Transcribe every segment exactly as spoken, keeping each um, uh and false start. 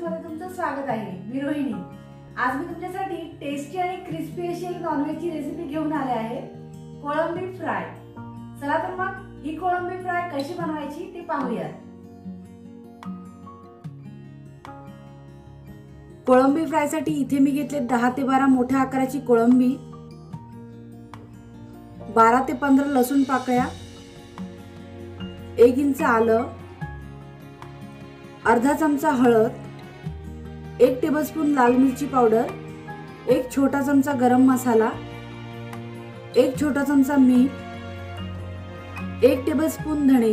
मध्ये तुमचं स्वागत आहे। मी रोहिणी। आज मी तुमच्यासाठी टेस्टी आणि क्रिस्पी अशी एक नॉनव्हेजची रेसिपी घेऊन आले आहे, कोळंबी फ्राय। चला तर मग ही कोळंबी फ्राय कशी बनवायची ते पाहूया। कोळंबी फ्राय साठी इथे मी घेतले दहा ते बारा मोठ्या आकाराची कोळंबी, बारा ते पंधरा लसूण पाकळ्या, एक इंच आलं, अर्धा चमचा हळद, एक टेबलस्पून लाल मिरची पावडर, एक छोटा चमचा गरम मसाला, एक छोटा चमचा मीठ, एक टेबलस्पून धणे,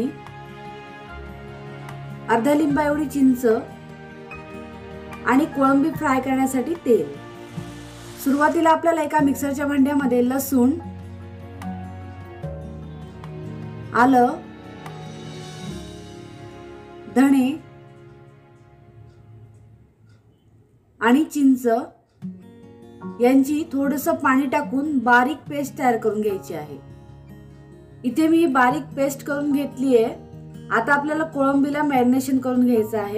अर्धा लिंबा एवढी चिंच आणि कोळंबी फ्राय करण्यासाठी तेल। सुरुवातीला आपल्याला एका मिक्सरच्या भांड्यामध्ये लसूण, आलं, धणे आणि चिंच यांची थोडंसं पाणी टाकून बारीक पेस्ट तयार करून घ्यायची आहे। इथे मी बारीक पेस्ट करून घेतली आहे। आता आपल्याला कोळंबीला मॅरिनेशन करून घ्यायचं आहे।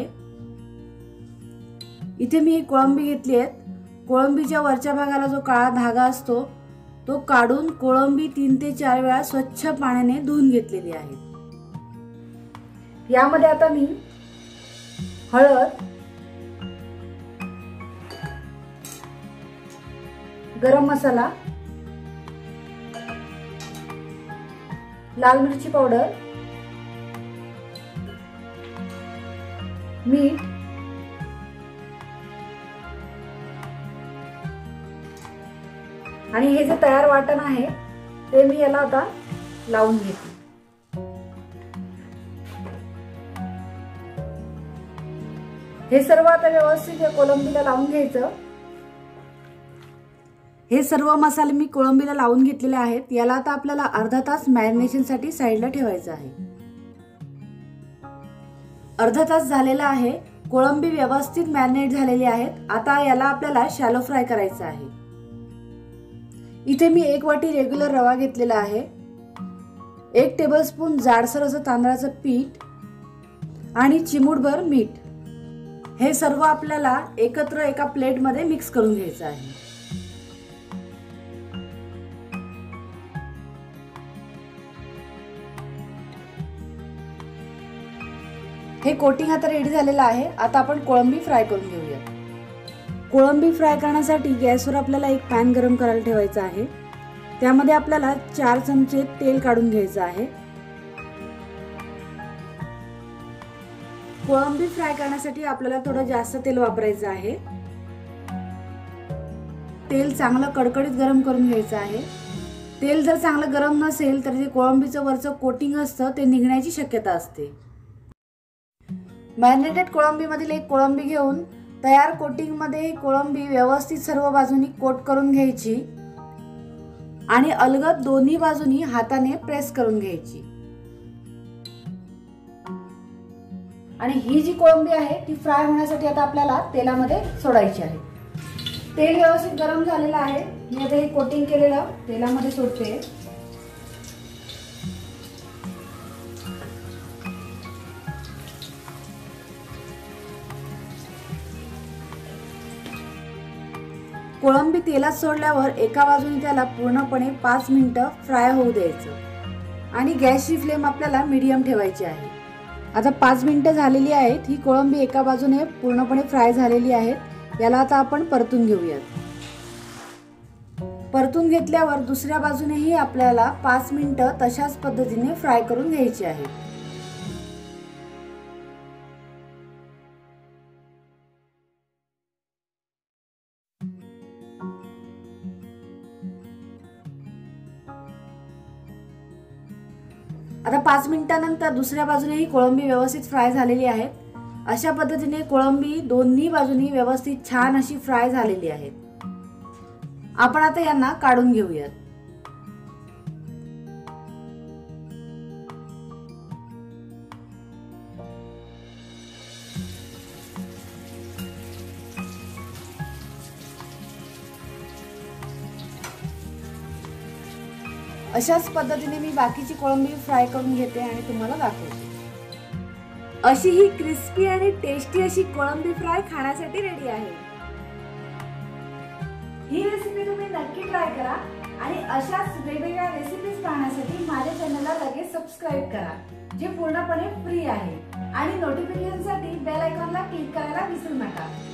इथे मी कोळंबी घेतली आहे। कोळंबीच्या वरच्या भागाला जो काळा धागा असतो तो काढून कोळंबी तीन ते चार वेळा स्वच्छ पाण्याने धुवून घेतलेली आहे। यामध्ये आता मी हळद, गरम मसाला, लाल मिरची पावडर, मीठ, आणि हे जे तयार वाटण आहे ते मी याला आता लावून घेते। हे सर्व आता व्यवस्थित या कोळंबीला लावून घ्यायचं। हे सर्व मसाले मी कोळंबीला लावून घेतलेले आहेत। याला आता आपल्याला अर्धा तास मॅरिनेशन साठी साइडला ठेवायचं आहे। अर्धा तास झालेला आहे। कोळंबी व्यवस्थित मॅरिनेट झालेली आहेत। आता याला आपल्याला शॅलो फ्राय करायचं आहे। इथे मी एक वाटी रेग्युलर रवा घेतलेला आहे, एक टेबलस्पून जाडसर असं तांदळाचं पीठ आणि चिमूटभर मीठ। हे सर्व आपल्याला एकत्र एका प्लेट मध्ये मिक्स करून घ्यायचं आहे। हे कोटिंग आता रेडी झालेलं आहे। आता आपण कोळंबी फ्राय करून घेऊया। कोळंबी फ्राय करण्यासाठी गॅसवर आपल्याला एक पॅन गरम करायला ठेवायचा आहे। त्यामध्ये आपल्याला चार चमचे तेल काढून घ्यायचं आहे। कोळंबी फ्राय करण्यासाठी आपल्याला थोडं जास्त तेल वापरायचं आहे। तेल चांगलं कडकडीत गरम करून घ्यायचं आहे। तेल जर चांगलं गरम नसेल तर जे कोळंबीचं वरचं कोटिंग असतं ते निघण्याची शक्यता असते। मॅरिनेटेड कोळंबी मधील एक कोळंबी घेऊन तयार कोटिंग मध्ये कोळंबी व्यवस्थित सर्व बाजूनी कोट करून घ्यायची आणि अलगद दोन्ही बाजूनी हाताने प्रेस करून घ्यायची। आणि ही जी कोळंबी आहे ती फ्राय होण्यासाठी आता आपल्याला तेलामध्ये सोडायची आहे। तेल व्यवस्थित गरम झालेलं आहे। मी आता हे कोटिंग केलेलं तेलामध्ये सोडते। कोळंबी तेलात सोडल्यावर एका बाजूने त्याला पूर्णपणे पाच मिनिटं फ्राय होऊ द्यायचं आणि गॅसची फ्लेम आपल्याला मीडियम ठेवायची आहे। आता पाच मिनिटं झालेली आहेत। ही कोळंबी एका बाजूने पूर्णपणे फ्राय झालेली आहे। याला आता आपण परतून घेऊयात। परतून घेतल्यावर दुसऱ्या बाजूनेही आपल्याला पाच मिनिटं तशाच पद्धतीने फ्राय करून घ्यायची आहे। आता पाच मिनिटांनंतर दुसऱ्या बाजूने ही कोळंबी व्यवस्थित फ्राय झालेली आहे। अशा पद्धतीने कोळंबी दोन्ही बाजूनी व्यवस्थित छान अशी फ्राय झालेली आहे। आपण आता यांना काढून घेऊयात। अशाच पद्धतीने मी बाकीची कोळंबी फ्राय करून घेते आणि तुम्हाला दाखवते। अशी ही क्रिस्पी आणि टेस्टी अशी कोळंबी फ्राय खाण्यासाठी रेडी आहे। ही रेसिपी तुम्ही नक्की ट्राय करा आणि अशाच वेगवेगळ्या रेसिपीज पाहण्यासाठी माझ्या चॅनलला लगेच सबस्क्राइब करा, जे पूर्णपणे फ्री आहे, आणि नोटिफिकेशनसाठी बेल आयकॉनला क्लिक करायला विसरू नका।